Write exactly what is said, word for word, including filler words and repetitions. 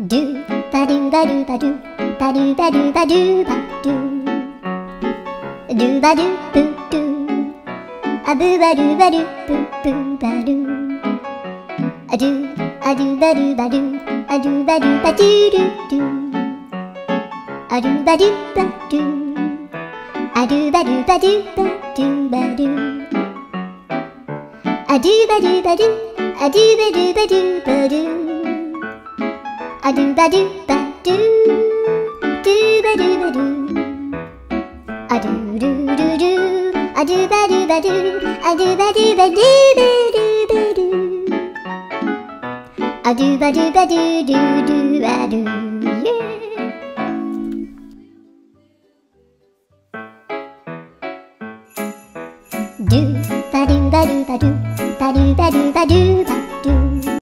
ドゥバドゥバドゥバドゥバドゥバドゥバドゥバドゥドゥバドゥブドゥアブバドゥバドゥブブバドゥアドゥアドゥバドゥバドゥアドゥバドゥバドゥドゥドゥアドゥバドゥバドゥアドゥバドゥバドゥバドゥバドゥアドゥバドゥバドゥアドゥバドゥバドゥバドゥアドゥバドゥバドゥドゥバドゥバドゥアドゥドゥドゥドゥアドゥバドゥバドゥアドゥバドゥバドゥバドゥバドゥアドゥバドゥバドゥドゥドゥアドゥドゥバドゥバドゥバドゥ